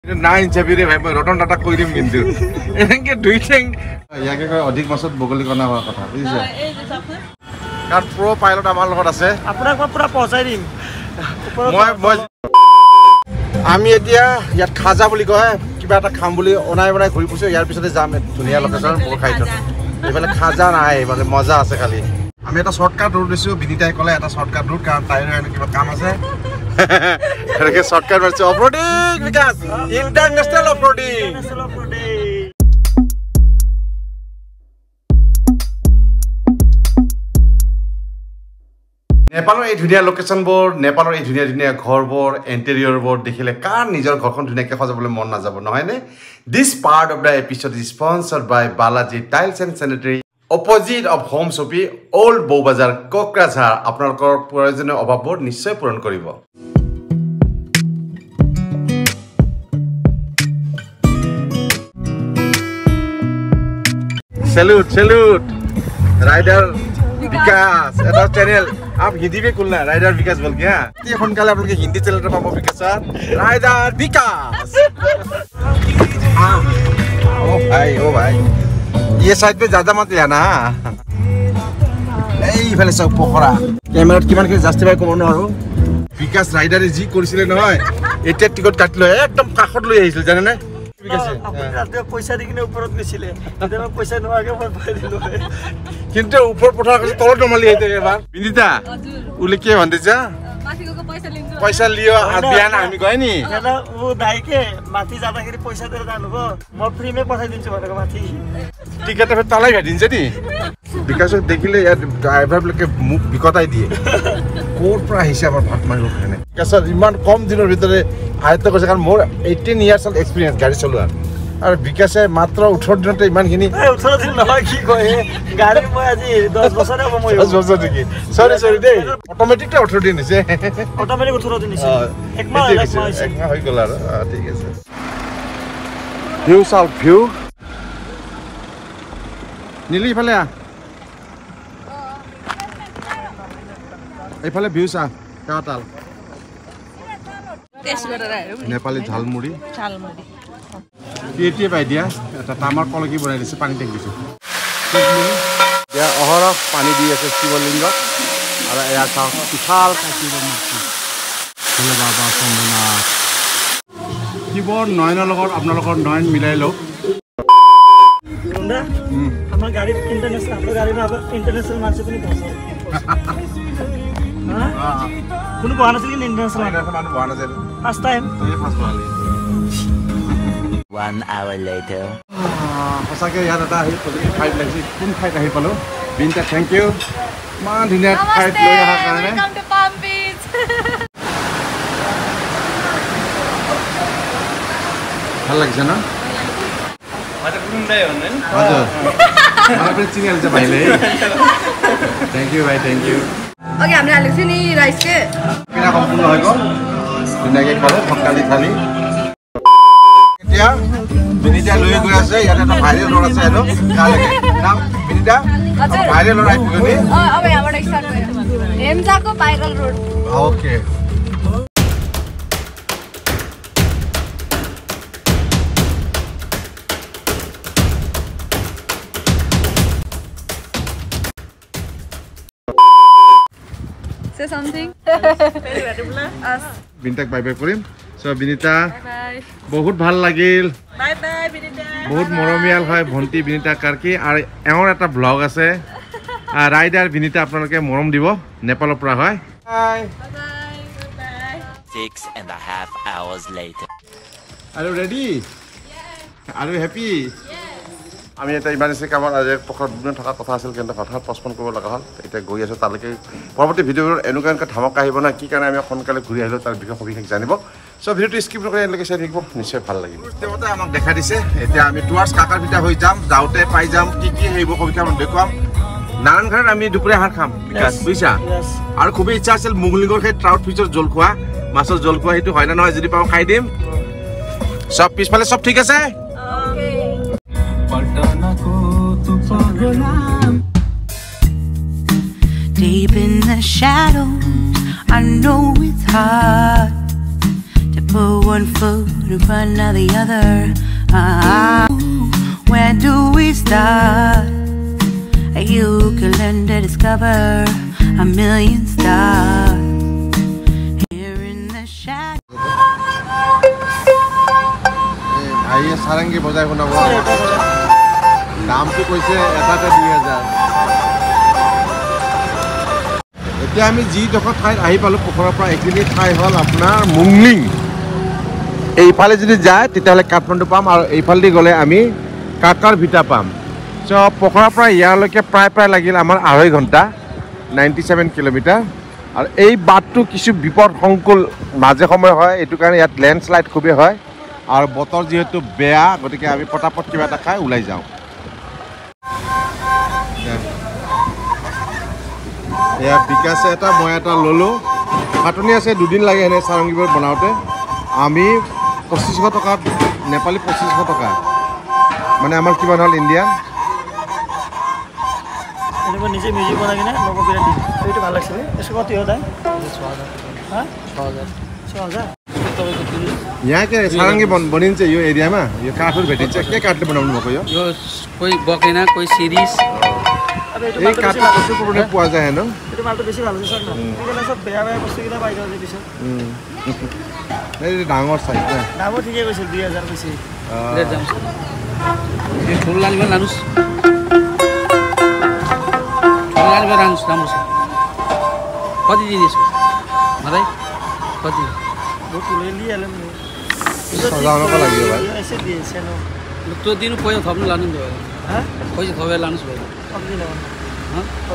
9 February ভাই মই রতন টাটা কই দিম কিন্তু এনেকে দুই ঠেং ইয়াকে কয় অধিক মাছত বগলি কনা হোৱা কথা বুজিছে এই যে চাপ কার প্রো পাইলট আমাৰ লগত আছে আপোনাক পুৰা পहुঁচাই দিম মই আমি এতিয়া ইয়াত খাজা বুলি কয় কিবা এটা খাম বুলি অনাই বনাই ঘূৰি ফুৰিছো ইয়াৰ পিছতে যাম ধুনীয়া লোকেশ্যন মোৰ খাইছো এইফালে খাজা নাই মানে মজা আছে খালি আমি এটা শর্টকাট রুট দিছো বিনিতাই কলে এটা শর্টকাট রুট কাৰণ তাইৰ কিবা কাম আছে এটাকে শর্টকাট মারছে অফরোডিং বিকাশ ইন্টারন্যাশনাল অফরোডিং নেপালৰ এই ধুনীয়া লোকেশ্যনবোৰ নেপালৰ এই ধুনীয়া ধুনীয়া ঘৰবোৰ ইণ্টেৰিয়ৰবোৰ দেখিলে কাৰ নিজৰ ঘৰখন ধুনীয়াকৈ সজাবলৈ মন নাযাব নহয়নে this part of the episode is sponsored by Balaji tiles and sanitary opposite of home shoppy old Boubazar Kokrajhar আপোনালোকৰ প্ৰয়োজনীয় অভাৱবোৰ নিশ্চয় পূৰণ কৰিব सैल्यूट सैल्यूट राइडर विकास এটা চ্যানেল आप हिंदी में खुलना राइडर विकास बोल के हां ये फोनकाले आप लोग के हिंदी चैनल पे पाबो विकास सर राइडर विकास ओ भाई ये साइड पे ज्यादा मत लेना এই ফেলে সব পোখরা ক্যামেরা কিমান কি জাস্টিফাই কৰিব নোৱাৰো বিকাশ ৰাইডাৰে যি কৰিছিলে নহয় এটা টিকট কাটিলো একদম কাখত লৈ আহিছিল জানে না পয়সা দিকিনে উপৰত নিছিলে তেতিয়া পয়সা নোৱাকে মই পাই দিলো কিন্তু উপৰ পঠাৰ কাছে তলত নমালি আহিতে এবাৰ বিনিতা উলে কি ভন্দিছা মাটিকো পয়সা লিও আবিয়ান আমি কই নি দাদা ও দাইকে মাটি জাদাখিনি পয়সা দে জানব মই ফ্রি মে পঠাই দিনছো মানে মাটি টিকেট ফে তালাই ভাদিনছে নি বিকাশ দেখিলে ইয়াৰ ড্ৰাইভাৰ লকে মুখ বিকটাই দিয়ে কোৰ পৰা হিচাপ ভাত মাৰিব খানে বিকাশ ইমান কম দিনৰ ভিতৰে আয়ত্ত কৰিছে কাৰণ মোৰ 18 ইয়াৰ্স অল এক্সপেৰিয়েন্স গাড়ী চলোৱা আৰু বিকাশে মাত্ৰ 18 দিনতে ইমানখিনি 18 দিন নহয় কি কয় গাড়ী মই আজি 10 বছৰে হ'ব মই 10 বছৰ দেখি সৰি দেই অটোমেটিকটা 18 দিন হৈছে অটোমেটিক 18 দিন হৈছে এক মাহ হৈ গ'ল আৰু ঠিক আছে ভিউ চাও ভিউ নীলি ফালে এইফালে ভিউ চা কাটাল টেস্ট কৰা নেপালী ঝালমুড়ি এটিয়ে পাই দিয়া এটা তামাৰ কলকি বনাই দিছে পানী টেক দিছো দিয়া অহৰহ পানী দি আছে শিৱলিংগ আৰু এয়া চাও বিশাল শিৱ মূৰ্তি ভোলে বাবা চন্দ্ৰনাথ শিৱৰ নয়নৰ লগত আপোনালোকৰ নয়ন মিলাই লওক আমাৰ গাড়ী ইন্টাৰনেশ্যনেল আমাৰ গাড়ী না ইন্টাৰনেশ্যনেল মানছে पनि পছন্দ কোনো বহানা আছে কি ইন্টারন্যাশনাল মানুহ বহানা আছে ফার্স্ট টাইম তুমি ফার্স্ট ওয়ালি 1 hour later পছাকে ইয়াৰ এটা আহি ফাইট লাগিছে কোন ফাইট আহি পালো বিনটা থ্যাংক ইউ মান ধুনীয়া ফাইট লৈ অহাৰ কাৰণে ওয়েলকাম টু পাম বিচ ভাল লাগিছে না মাতে কোন দাই হনেন हजुर मलाई पनि चिनिहाल छ भाइले थ्যাংক ইউ भाइ थ्যাংक ইউ ओके हामीले हालेको छु नि राइस के किन सम्पूर्ण भएको दुनियाकै खाले फक्काली थाली এতিয়া বিনিতা লৈ গৈ আছে ইয়াতে এটা ভাইৰেল रोड আছে হেনো কালে নাম বিনিতা ভাইৰেল रोड आइपुग्यो नि अब यहाँबाट स्टार्ट भयो हेमजाको viral road okay Say something. বিনিতাক বাই বাই কৰিম সো বিনিতা বহুত ভাল লাগিল বাই বাই বিনিতা বহুত মৰমিয়াল হয় ভন্টি বিনিতা কাৰকি আৰু এওঁৰ এটা ব্লগ আছে ৰাইডাৰ বিনিতা আপোনালোকে মৰম দিব নেপালৰ পৰা হয় bye bye 6.5 hours later Are you ready? Yes. Are you happy? আমি এটা ইমানছে কামৰ আজি পখৰদিন থকা কথা আছিল কিন্তু হঠাৎ পছপন কৰিব লগা হ'ল এতিয়া গৈ আছো তালৈকে পৰৱৰ্তী ভিডিঅ'ৰ এনেকুৱা ধামক আহিব না কি কাৰণে আমি সোনকালে ঘূৰি আহিলো তাৰ বিষয়ে সবিশেষ জানিব সব ভিডিঅ'টো স্কিপ নকৰি এনেকৈ চাই থাকিব নিশ্চয় ভাল লাগিব দেৱতা আমাক দেখা দিছে এতিয়া আমি টুৱাৰ্ডছ কাকাৰপিটা হৈ যাম যাওঁতে পাই যাম কি কি হেইব সবিশেষ আমি দেখুৱাম নাৰায়ণঘাটত আমি দুপৰীয়া আহাৰ খাম বিকাশ বুজিছা আৰু খুবেই ইচ্ছা আছিল মুগলিগৰ সেই ট্ৰাউট ফিছৰ জোল খোৱা মাছৰ জোল খোৱা সেইটো হয় না নহয় যদি পাওঁ খাই দিম সব পিছফালে সব ঠিক আছে Deep in the shadows, I know it's hard to put one foot in front of the other. Where do we start? You can learn to discover a million stars here in the shadow. ভাইয়ে সারাঙ্গী বজাই শুনাব দামটো কৈছে এটাতে 2000 এতিয়া আমি যিডোখৰ ঠাইত আহি পালোঁ পোখৰাৰ পৰা এইখিনি ঠাই হ'ল আপোনাৰ মুংলিং এইফালে যদি যায় তেতিয়াহ'লে কাঠমাণ্ডু পাম আৰু এইফালেদি গ'লে আমি কাকাৰ ভিটা পাম চ' পোখৰাৰ পৰা ইয়ালৈকে প্ৰায় লাগিল আমাৰ 2.5 ঘণ্টা 97 কিলোমিটাৰ আৰু এই বাটটো কিছু বিপদসংকুল মাজে সময় হয় এইটো কাৰণে ইয়াত লেণ্ডশ্লাইড খুবেই হয় আৰু বতৰ যেহেতু বেয়া গতিকে আমি পটাপট কিবা এটা খাই ওলাই যাওঁ এয়া বিকাশে এটা মই এটা ল'লোঁ খাটনি আছে দুদিন লাগে এনে চাৰংগীবোৰ বনাওঁতে আমি 2500 টকা নেপালী 2500 টকা মানে আমাৰ কিমান হ'ল ইণ্ডিয়ান এনেকৈ নিজে মিউজিক বনাই কিনে লগৰ বিৰাট দিম এইটো ভাল লাগিছে এসো কত হয় 6000 यहाँ के सारंगी बनिन्छ यो एरियामा यो काठहरु भेटिन्छ के काठले बनाउनु भएको यो कोही बकेना कोही सिरिस अब एटु এই কাঠটো কত পুরনে পোৱা যায় হেনো एटु मालটো বেছি ভাল আছে সর না এখানে সব বেয়া বেয়া বস্তু কিনা পাই যাও যে পিছে এই ডাঙৰ সাইজ না দামও ঠিকই কৈছিল 2000 বেছি লে যাম এই ফুল লানিব লানুস লানিব লানুস লানুস কতি দিনিস মাদাই কতি বহুত লৈ লিয়ালেম सजाउनको लागि हो भाइ ऐसे दिएछ न तो दिनु पैसा थप्नु लानु नि ह पैसा थपेर लानुस् भाइ कति दिन ह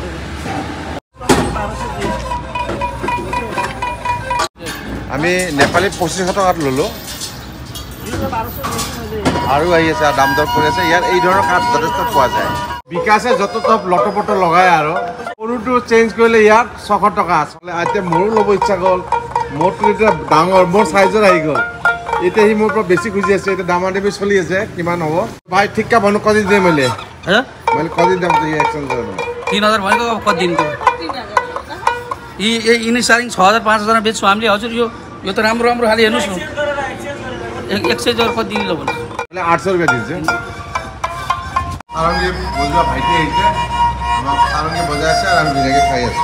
আমি নেপালী 2500 টকাত ললো আৰু আহি আছে দাম দৰ কৰি আছে ইয়াৰ এই ধৰণৰ কাঠ যথেষ্ট পোৱা যায় বিকাশে যত টপ লটপট লগায় আৰু সৰুটো চেঞ্জ কৰিলে ইয়াত 600 টকা আসলে আতে মোৰো লব ইচ্ছা গল মোৰটো এটা ডাঙৰ মোৰ সাইজৰ আহি গল এটা হি মোৰ পৰা বেছি খুজি আছে এটা দাম আনিব চলি আছে কিমান হ'ব ভাই ঠিককা বন কদি দে मैले ह मैले कति दाम त यो एक्सचेन्ज गर्नु 3000 भनेको कति दिनको यिनी सारिङ 6000 5000 बेच्छु हामीले हजुर यो त राम्रो राम्रो खाली हेर्नुस् न एक्सचेन्ज गरेर कति दिनु ल भन्नु मैले 800 रुपैयाँ दिन्छु सारंगी बजुवा भाइटी आइছে আমাৰ सारंगी বজাই আছে আৰু আমি ধুনীয়াকৈ খাই আছো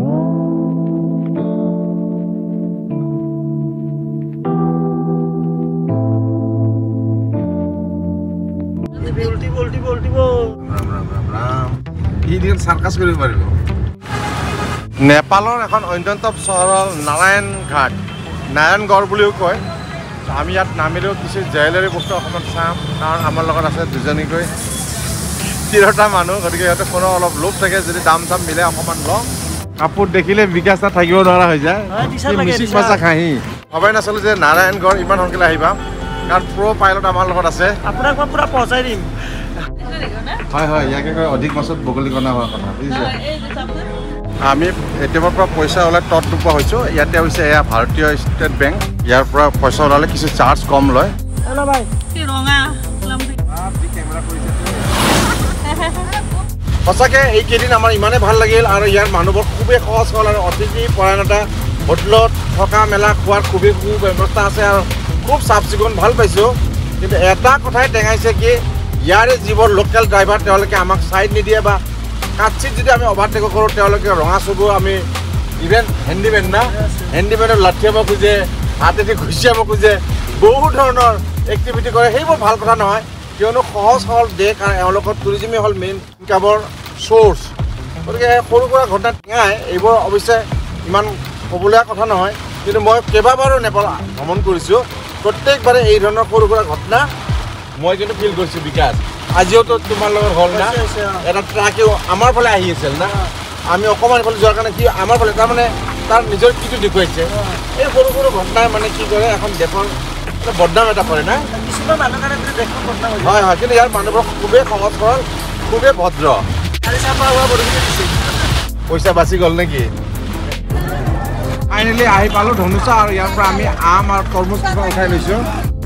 সার্কাস কৰিব পাৰিব নেপালৰ এখন অন্যতম চহৰ নাৰায়ণ ঘাট নাৰায়ণগড় বুলিও কয় আমি ইয়াত নামিলেও কিছু জুৱেলাৰী বস্তু অকণমান চাম কাৰণ আমাৰ লগত আছে দুজনীকৈ তিৰোতা মানুহ গতিকে সিহঁতে কোনো অলপ লোভ থাকে যদি দাম চাম মিলে অকণমান লওঁ কাপোৰ দেখিলে বিকাশ তাত থাকিব নোৱাৰা হৈ যায় মিচিক ভাষা খাহি ভবাই নাছিলোঁ যে নাৰায়ণগড় ইমান সোনকালে আহিবা কাৰণ প্ৰ' পাইলট আমাৰ লগত আছে আপোনাক মই পুৰা পहुंचाই দিম হয় হয় ইয়াকে কয় অধিক মাছত বগলী কণা হোৱা কথা বুজিছে আমি এটিএমৰ পৰা পইচা ওলাই টট নোপোৱা হৈছোঁ ইয়াতে হৈছে এয়া ভাৰতীয় ষ্টেট বেংক ইয়াৰ পৰা পইচা ওলালে কিছু চাৰ্জ কম লয় হেল্ল' ভাই কি ৰঙা সঁচাকৈ এইকেইদিন আমাৰ ইমানেই ভাল লাগিল আৰু ইয়াৰ মানুহবোৰ খুবেই সহজ সৰল আৰু অতিথি পৰায়ণতা হোটেলত থকা মেলা খোৱাৰ খুবেই সুব্যৱস্থা আছে আৰু খুব চাফ চিকুণ ভাল পাইছোঁ কিন্তু এটা কথাই টেঙাইছে কি ইয়াৰে যিবোৰ লোকেল ড্ৰাইভাৰ তেওঁলোকে আমাক ছাইড নিদিয়ে বা কাটছিত যদি আমি অভাৰটেক কৰোঁ তেওঁলোকে ৰঙা চকু আমি ইভেন হেণ্ডিমেন না হেণ্ডিমেনত লাঠিয়াব খোজে হাতেদি ঘুচিয়াব খোজে বহু ধৰণৰ এক্টিভিটি কৰে সেইবোৰ ভাল কথা নহয় কিয়নো সহজ সৰল দেশ আৰু এওঁলোকৰ টুৰিজিমেই হ'ল মেইন ইনকামৰ চ'ৰ্চ গতিকে সৰু সুৰা ঘটনা টেঙাই এইবোৰ অৱশ্যে ইমান ক'বলগীয়া কথা নহয় কিন্তু মই কেইবাবাৰো নেপাল ভ্ৰমণ কৰিছোঁ প্ৰত্যেকবাৰে এই ধৰণৰ সৰু সুৰা ঘটনা মই কিন্তু ফিল কৰিছোঁ বিকাশ আজিওতো তোমাৰ লগত হ'ল না এটা ট্ৰাকেও আমাৰ ফালে আহি আছিল না আমি অকণমান ফালে যোৱাৰ কাৰণে কি আমাৰ ফালে তাৰমানে তাৰ নিজৰ কিটো দেখুৱাইছে এই সৰু সৰু ঘটনাই মানে কি কৰে এখন দেশৰ বদনাম এটা কৰে না কিছুমান মানুহৰ কাৰণে দেশৰ বদনাম হয় হয় হয় কিন্তু ইয়াৰ মানুহবোৰ খুবেই সহজ সৰল খুবেই ভদ্ৰ পইচা বাচি গ'ল নেকি ফাইনেলি আহি পালোঁ ধনুচা আৰু ইয়াৰ পৰা আমি আম আৰু তৰমুজ উঠাই লৈছোঁ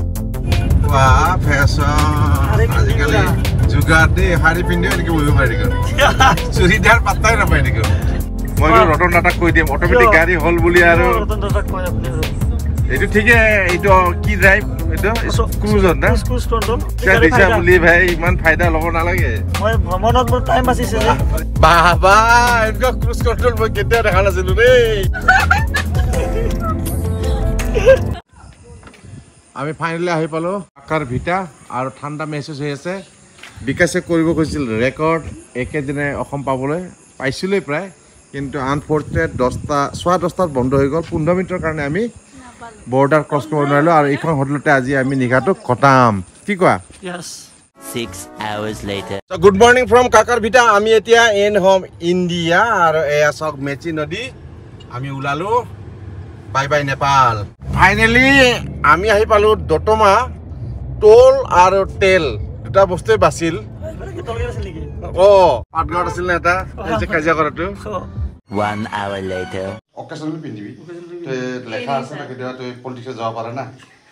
আজিকালি যোগাৰ দেই শাৰী পিন্ধিও এনেকৈ বহিব পাৰি চুৰি দিয়াৰ পাত্তাই নাপায় নেকি মই ৰতন দাদাক কৈ দিম অট'মেটিক গাড়ী হ'ল বুলি আৰু এইটো ঠিকে এইটো কি ড্ৰাইভ এইটো ক্ৰুজত না ক্ৰুজ কন্ট্ৰল দিছা বুলি ভাই ইমান ফাইদা ল'ব নালাগে মই ভ্ৰমণত মোৰ টাইম বাচিছে যে বাবা এনেকুৱা ক্ৰুজ কন্ট্ৰল মই কেতিয়া দেখা নাছিলো দেই আমি ফাইনেলি আহি পালো আকাৰ ভিটা আৰু ঠাণ্ডা মেছেজ হৈ আছে বিকাশে কৰিব কৈছিল ৰেকৰ্ড একেদিনে অসম পাবলৈ পাইছিলেই প্ৰায় কিন্তু আনফৰ্চুনেট 10টাত বন্ধ হৈ গ'ল 15 মিনিটৰ কাৰণে আমি বৰ্ডাৰ ক্ৰছ কৰিব নোৱাৰিলো আৰু এইখন হোটেলতে আজি আমি নিঘাটো খটাম কি কোৱা yes 6 hours later so good morning from কাকাৰ ভিটা আমি এতিয়া ইন হোম ইণ্ডিয়া আৰু এয়া সক মেচি নদী আমি উলালো বাই বাই নেপাল ফাইনেলি আমি আহি পালো দতমা টোল আৰু তেল দুটা বস্তুই বাছিল পাটগাঁৱত আছিল না এটা এই যে কাজিয়া কৰাটো 1 hour later অকেশনলি পিন্ধিবি তে লেখা আছে না কেতিয়া তুই পলিটিক্সে যাব পাৰা না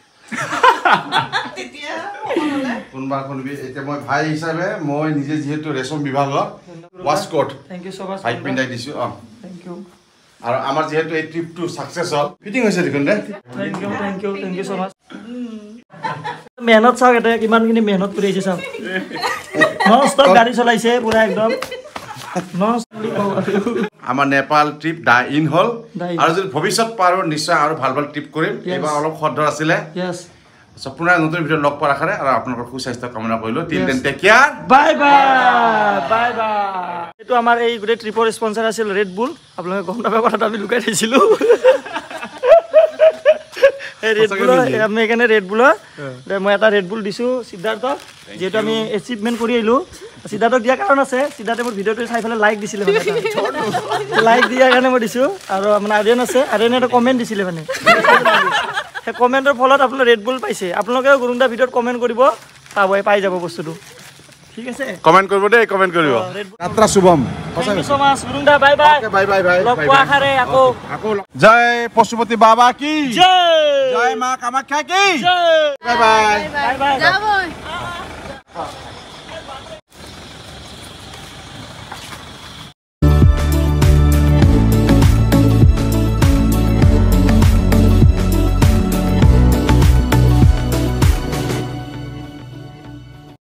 তেতিয়া কোনবা কোনবি এতিয়া মই ভাই হিচাপে মই নিজে যেহেতু ৰেশম বিভাগৰ waistcoat thank you so much ভাই পিন্ধাই দিছো থ্যাংক ইউ আৰু আমাৰ যেহেতু এই ট্ৰিপটো সাকসেস হল ফিটিং হৈছে দেখোন দে থ্যাংক ইউ সো মাচ মেহনত চাওক এটা কিমানখিনি মেহনত কৰি আহিছে চাওক নন ষ্টপ গাড়ী চলাইছে পুৰা একদম নন আমাৰ নেপাল ট্ৰিপ দা ইন হল আৰু যদি ভৱিষ্যত পাৰো নিশ্চয় আৰু ভাল ভাল ট্ৰিপ কৰিম এবাৰ অলপ খদ্দৰ আছিলে yes পুনৰ নতুন ভিডিঅ লগ পোৱাৰ আশাৰে আৰু আপোনালোকৰ সুস্বাস্থ্য কামনা কৰিলো till then take care bye bye এইটো আমাৰ এই গোটেই ট্ৰিপৰ স্পন্সৰ আছিল ৰেড বুল আপোনালোকে গম নাপায় কথাটো আমি লুকাই থৈছিলো এই ৰেড বুল আমি এখানে ৰেড বুল মই এটা ৰেড বুল দিছো সিদ্ধাৰ্থক যেটো আমি এচিভমেন্ট কৰি আহিলো সিদ্ধাৰ্থক দিয়া কাৰণ আছে সিদ্ধাৰ্থে মোৰ ভিডিঅটো চাই ফেলে লাইক দিছিলে মানে লাইক দিয়াৰ কাৰণে মই দিছো আৰু মানে আৰ্যন আছে আৰ্যনে এটা কমেন্ট দিছিলে মানে সেই কমেন্টৰ ফলত আপোনালোকে ৰেড বুল পাইছে আপোনালোকেও গুৰুংদা ভিডিঅত কমেন্ট কৰিব পাই যাব বস্তুটো ঠিক আছে কমেন্ট কৰিব দে কমেন্ট কৰিব যাত্ৰা শুভম থ্যাংক ইউ সো মাচ গুৰুংদা বাই বাই লগ পোৱা আখাৰে আকৌ জয় পশুপতি বাবা কি জয় জয় মা কামাখ্যা কি জয় বাই বাই যাব